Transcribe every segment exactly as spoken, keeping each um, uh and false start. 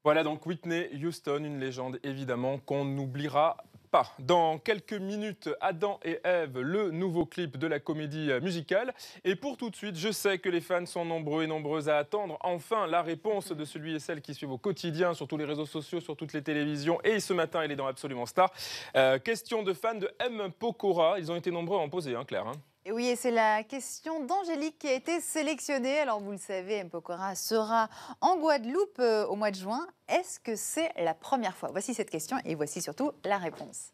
Voilà donc Whitney Houston, une légende évidemment qu'on n'oubliera pas. Dans quelques minutes, Adam et Ève, le nouveau clip de la comédie musicale. Et pour tout de suite, je sais que les fans sont nombreux et nombreuses à attendre enfin la réponse de celui et celle qui suivent au quotidien sur tous les réseaux sociaux, sur toutes les télévisions. Et ce matin, il est dans Absolument Star. Euh, question de fans de M. Pokora. Ils ont été nombreux à en poser, hein, Claire. Hein. Et oui, et c'est la question d'Angélique qui a été sélectionnée. Alors vous le savez, M. Pokora sera en Guadeloupe euh, au mois de juin. Est-ce que c'est la première fois? Voici cette question et voici surtout la réponse.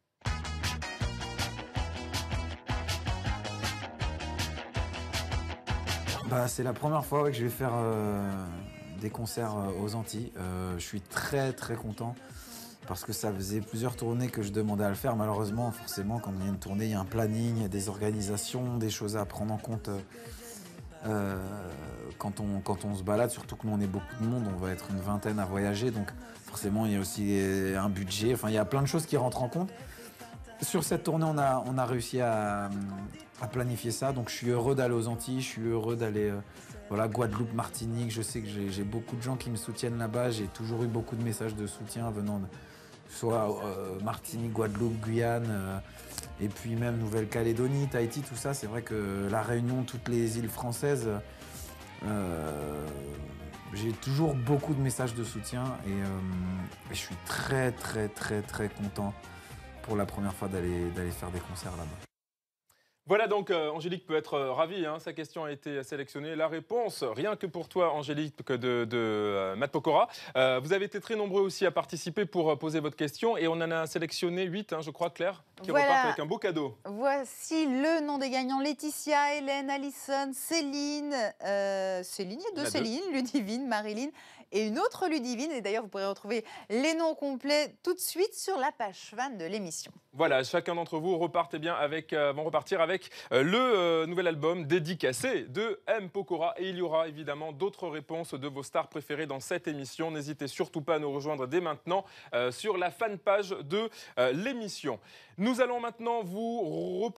Bah, c'est la première fois ouais, que je vais faire euh, des concerts euh, aux Antilles. Euh, je suis très très content parce que ça faisait plusieurs tournées que je demandais à le faire. Malheureusement, forcément, quand il y a une tournée, il y a un planning, il y a des organisations, des choses à prendre en compte. Euh, quand, on, quand on se balade, surtout que nous on est beaucoup de monde, on va être une vingtaine à voyager, donc forcément il y a aussi un budget, enfin il y a plein de choses qui rentrent en compte. Sur cette tournée, on a, on a réussi à, à planifier ça, donc je suis heureux d'aller aux Antilles, je suis heureux d'aller euh, voilà, Guadeloupe, Martinique. Je sais que j'ai beaucoup de gens qui me soutiennent là-bas, j'ai toujours eu beaucoup de messages de soutien venant de soit euh, Martinique, Guadeloupe, Guyane, euh, et puis même Nouvelle-Calédonie, Tahiti, tout ça. C'est vrai que la Réunion, toutes les îles françaises, euh, j'ai toujours beaucoup de messages de soutien et, euh, et je suis très très très très content pour la première fois d'aller d'aller faire des concerts là-bas. Voilà donc, euh, Angélique peut être euh, ravie, hein, sa question a été sélectionnée. La réponse, rien que pour toi, Angélique, de, de euh, Matt Pokora. Euh, vous avez été très nombreux aussi à participer pour euh, poser votre question et on en a sélectionné huit, hein, je crois, Claire, qui Voilà. repartent avec un beau cadeau. Voici le nom des gagnants: Laetitia, Hélène, Alison, Céline, euh, Céline, il y a deux Céline, Ludivine, Marilyn et une autre Ludivine. Et d'ailleurs, vous pourrez retrouver les noms complets tout de suite sur la page fan de l'émission. Voilà, chacun d'entre vous repartez bien avec, euh, vont repartir avec euh, le euh, nouvel album dédicacé de M. Pokora. Et il y aura évidemment d'autres réponses de vos stars préférées dans cette émission. N'hésitez surtout pas à nous rejoindre dès maintenant euh, sur la fanpage de euh, l'émission. Nous allons maintenant vous